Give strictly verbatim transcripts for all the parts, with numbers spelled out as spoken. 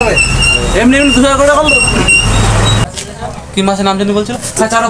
হবে? এমনি এমনি দু হাজার করে টাকা কি মাছের নাম জানি বলছিল?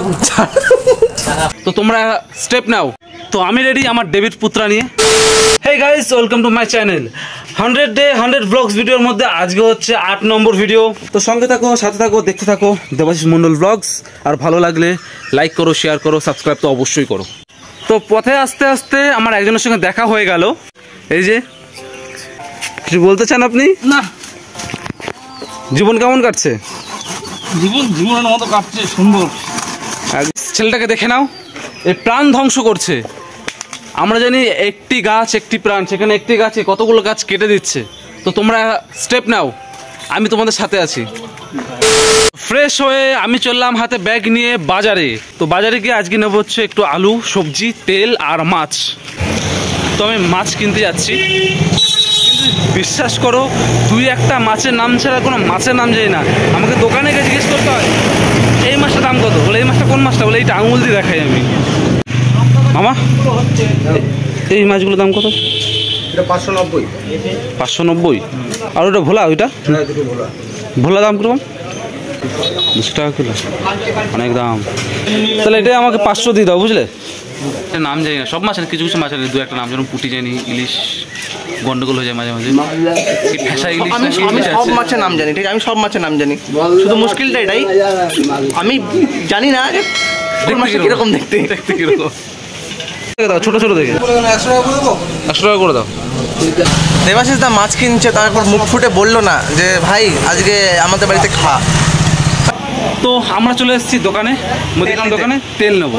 তো তোমরা স্টেপ নাও। তো আমি রেডি আমার ডেভিড পুত্রা নিয়ে। Hey guys, welcome to my channel hundred day hundred vlogs ভিডিওর মধ্যে আজকে হচ্ছে আট নম্বর ভিডিও। তো সঙ্গে থাকো, সাথে থাকো, দেখতে থাকো দেবাশিস মন্ডল ব্লগস। আর ভালো লাগলে লাইক করো, শেয়ার করো, সাবস্ক্রাইব তো অবশ্যই করো। তো পথে আস্তে আস্তে আমার একজনের সঙ্গে দেখা হয়ে গেল। এই যে, কিছু বলতে চান আপনি? না, জীবন কেমন কাটছে? জীবন জীবনের মতো কাটছে, সুন্দর। ছেলেটাকে দেখে নাও, এই প্রাণ ধ্বংস করছে। আমরা জানি একটি গাছ একটি প্রাণ, সেখানে একটি গাছে কতগুলো গাছ কেটে দিচ্ছে। তো তোমরা স্টেপ নাও, আমি তোমাদের সাথে আছি। ফ্রেশ হয়ে আমি চললাম হাতে ব্যাগ নিয়ে বাজারে। তো বাজারে গিয়ে আজকে নেবো হচ্ছে একটু আলু, সবজি, তেল আর মাছ। তো আমি মাছ কিনতে যাচ্ছি, কিন্তু বিশ্বাস করো দুই একটা মাছের নাম ছাড়া কোনো মাছের নাম জানি না। আমাকে দোকানে গিয়ে জিজ্ঞেস করতে হয় এই মাছটার দাম কত, বলে এই মাছটা কোন মাছটা, বলে এইটা আঙুল দিয়ে দেখাই আমি। মামা, এই মাছগুলোর দাম কত? এটা পাঁচশো নব্বই। পাঁচশো নব্বই। আর ওটা ভোলা, ওইটা ভোলা দাম কিরকম? দুশো টাকা কিলো, অনেক দাম। তাহলে এটাই আমাকে পাঁচশো দিয়ে দাও, বুঝলে? নাম জানি না সব মাছ, কিছু কিছু মাছ দু একটা নাম, যেমন পুঁটি জানি, ইলিশ গন্ডগোল হয়ে যায় মাঝে মাঝে। আমি সব মাছের নাম জানি, ঠিক আছে? আমি সব মাছের নাম জানি, শুধু মুশকিলটা এটাই আমি জানি না যে কিরকম দেখতে দেখতে কিরকম। দাও ছোট ছোট দেখে একশো টাকা করে দেবো, একশো টাকা করে দাও। দেবাশিস দা মাছ কিনছে, তারপর মুখ ফুটে বললো না যে ভাই আজকে আমাদের বাড়িতে খা। তো আমরা চলে এসেছি দোকানে, মুদিখানা দোকানে। তেল নেবো,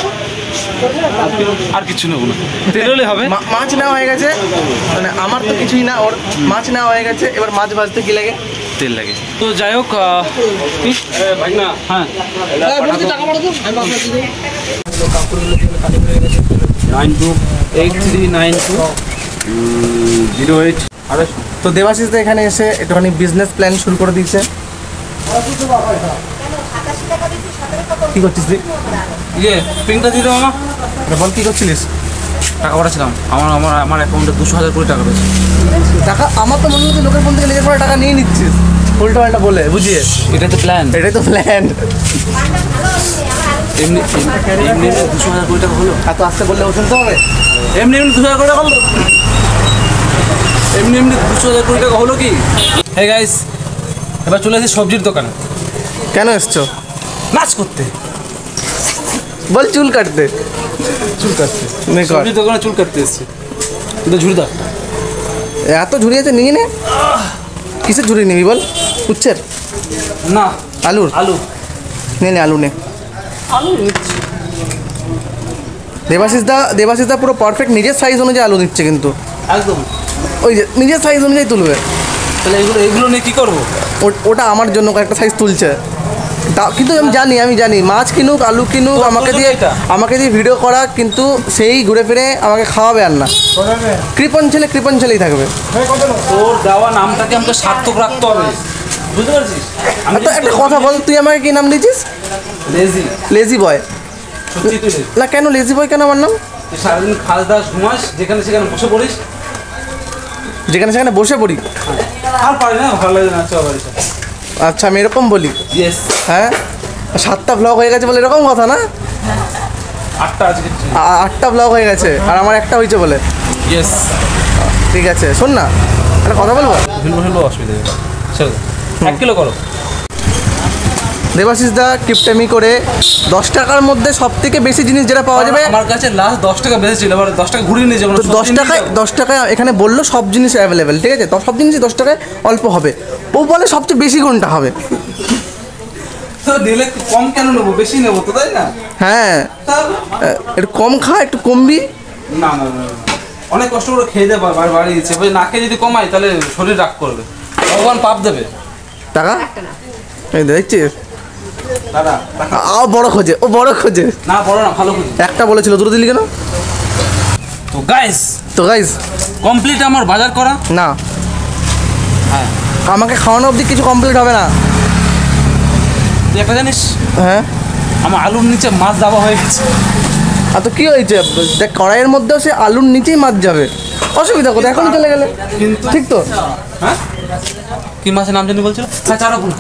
আর কিছু নেবো না, তেল হলে হবে। মাছ নেওয়া হয়ে গেছে, মানে আমার তো কিছুই না, ওর মাছ নেওয়া হয়ে গেছে। এবার মাছ ভাজতে কি লাগে? তেল লাগে। তো যাই হোক, হ্যাঁ nine two eight three nine two zero eight. তো দেবাশিস দা এখানে এসে একটুখানি বিজনেস প্ল্যান শুরু করে দিয়েছে। কি করছিস তুই? ইয়ে পিনটা দিয়ে দাও মামা। বল কি করছিলিস? টাকা পাঠাচ্ছিলাম, আমার আমার আমার অ্যাকাউন্টে দুশো হাজার কোটি টাকা রয়েছে। টাকা আমার তো মনে হচ্ছে লোকের ফোন থেকে নিজের পরে টাকা নিয়ে নিচ্ছিস উল্টো পাল্টা বলে, বুঝিয়ে। এটাই তো প্ল্যান, এটাই তো প্ল্যান। এমনি এমনি দুশো হাজার কোটি টাকা হলো। এত আসতে বললে ও শুনতে হবে? এমনি এমনি দুশো হাজার কোটি টাকা হলো, এমনি এমনি দুশো হাজার কোটি টাকা হলো কি? হে গাইস, এবার চলে এসেছি সবজির দোকানে। কেন এসছো? নাচ করতে। বল চুল কাটতে। চুল কাটতে সবজির দোকানে চুল কাটতে এসেছি। কিন্তু ঝুড়িদা এত ঝুড়ি আছে, নিয়ে নে। কিসের ঝুড়ি নিবি বল? উচ্ছের না, আলুর। আলু নে নে আলু নে। আলু নিচ্ছি। দেবাশিস দা দেবাশিস দা পুরো পারফেক্ট নিজের সাইজ অনুযায়ী আলু নিচ্ছে, কিন্তু একদম ওই যে নিজের সাইজ অনুযায়ী তুলবে। তাহলে এগুলো এগুলো নিয়ে কী করবো? ওটা আমার জন্য একটা সাইজ তুলছে। তা কিন্তু আমি জানি আমি জানি মাছ কিনুক, আলু কিনুক, আমাকে দিয়ে আমাকে দিয়ে ভিডিও করা, কিন্তু সেই ঘুরে ফিরে আমাকে খাওয়াবে আর না। কৃপণ ছেলে কৃপণ ছেলেই থাকবে। তোর দেওয়া নামটাকে আমাকে সার্থক রাখতে হবে, বুঝতে পারছিস? তো একটা কথা বল, তুই আমাকে কি নাম দিয়েছিস? লেজি। Lazy boy? না কেন লেজি বয় কেন আমার নাম? সারাদিন খাস দাস ঘুমাস, যেখানে সেখানে বসে পড়িস। যেখানে সেখানে বসে পড়ি? আর পারি না, ভালো লাগে না। আচ্ছা আমি এরকম বলি? ইয়েস। হ্যাঁ, সাতটা ব্লগ হয়ে গেছে বলে এরকম কথা না? আটটা আজকে আটটা ব্লগ হয়ে গেছে আর আমার একটা হয়েছে বলে? ইয়েস। ঠিক আছে, শোন না একটা কথা বলবো। ভিন্ন ভিন্ন অসুবিধা নেই, চল এক কিলো করো। দেবাশিস দা কিপটেমি করে দশ টাকার মধ্যে সব থেকে বেশি জিনিস যেটা পাওয়া যাবে। আমার কাছে লাস্ট দশ টাকা বেশি ছিল, এবার দশ টাকা ঘুরিয়ে নিয়ে যাবো। দশ টাকায় দশ টাকায় এখানে বললো সব জিনিস অ্যাভেলেবেল, ঠিক আছে? তো সব জিনিসই দশ টাকায় অল্প হবে। ও বলে সবচেয়ে বেশি কোনটা হবে? তো দিলে কম কেন নেবো, বেশি নেবো তো, তাই না? হ্যাঁ, একটু কম খা, একটু কমবি। না না না, অনেক কষ্ট করে খেয়ে দেবে, বাড়ি দিচ্ছে। না খেয়ে যদি কমাই তাহলে শরীর রাগ করবে, ভগবান পাপ দেবে। টাকা এই দেখছিস, দাদা আও বড় খোঁজে, ও বড় খোঁজে। না বড় না, ভালো খোঁজে। একটা বলেছিল, দুটো দিলি কেন? তো গাইস তো গাইস কমপ্লিট আমার বাজার করা। না, হ্যাঁ আমাকে খাওয়ানো অবধি কিছু কমপ্লিট হবে না। তুই একটা জানিস, হ্যাঁ আমার আলুর নিচে মাছ দেওয়া হয়ে গেছে। আর তো কী হয়েছে, দেখ কড়াইয়ের মধ্যেও সে আলুর নিচেই মাছ যাবে, অসুবিধা কোথায়? এখনই চলে গেলে কিন্তু ঠিক তো? হ্যাঁ কি মাছের নাম জানি বলছিল? হ্যাঁ চারাপোনা।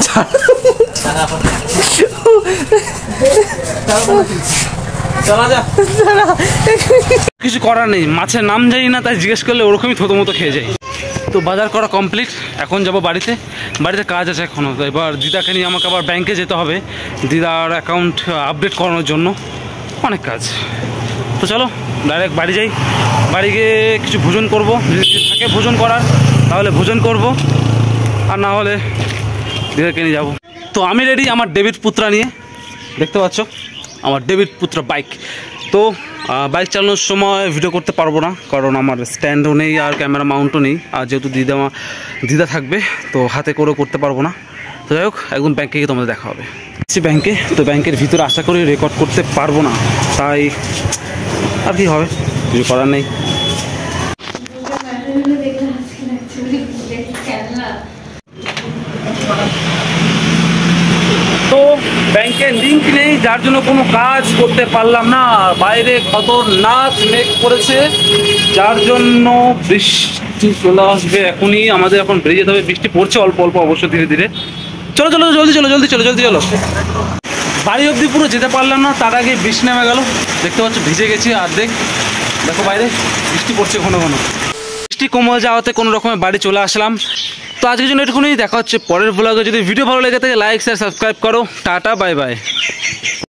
চলা যা, কিছু করার নেই, মাছের নাম জানি না তাই জিজ্ঞেস করলে ওরকমই থতো মতো খেয়ে যাই। তো বাজার করা কমপ্লিট, এখন যাব বাড়িতে। বাড়িতে কাজ আছে এখনও, এবার দিদাকে নিয়ে আমাকে আবার ব্যাংকে যেতে হবে দিদার অ্যাকাউন্ট আপডেট করানোর জন্য, অনেক কাজ। তো চলো ডাইরেক্ট বাড়ি যাই, বাড়ি গিয়ে কিছু ভোজন করবো, যদি থাকে ভোজন করার তাহলে ভোজন করব, আর না হলে দিদাকে নিয়ে যাবো। তো আমি রেডি আমার ডেভিড পুত্রা নিয়ে, দেখতে পাচ্ছ আমার ডেভিড পুত্রা বাইক। তো বাইক চালানোর সময় ভিডিও করতে পারবো না, কারণ আমার স্ট্যান্ডও নেই আর ক্যামেরা মাউন্টও নেই, আর যেহেতু দিদা দিদা থাকবে তো হাতে করেও করতে পারবো না। তো যাই হোক, একদম ব্যাংকে গিয়ে তোমাদের দেখা হবে। ব্যাংকে তো ব্যাংকের ভিতরে আশা করি রেকর্ড করতে পারবো না, তাই আর কি হবে, কিছু করার নেই। তো ব্যাংকের লিঙ্ক নেই, যার জন্য কোনো কাজ করতে পারলাম না। বাইরে খতরনাক মেঘ পড়েছে, যার জন্য বৃষ্টি চলে আসবে এখনই। আমাদের এখন বেরিয়ে যেতে হবে, বৃষ্টি পড়ছে অল্প অল্প অবশ্য ধীরে ধীরে। চলো চলো জলদি চলো জলদি চলো জলদি চলো। বাড়ি অবধি পুরো যেতে পারলাম না, তার আগে বৃষ্টি নেমে গেল। দেখতে পাচ্ছ ভিজে গেছি অর্ধেক, দেখো বাইরে বৃষ্টি পড়ছে ঘন ঘন। বৃষ্টি কমে যাওয়াতে কোনো রকমে বাড়ি চলে আসলাম। তো আজকের জন্য এটুকুনি, দেখা হচ্ছে পরের ব্লগে। যদি ভিডিও ভালো লেগে থাকে লাইক শেয়ার সাবস্ক্রাইব করো। Tata bye by.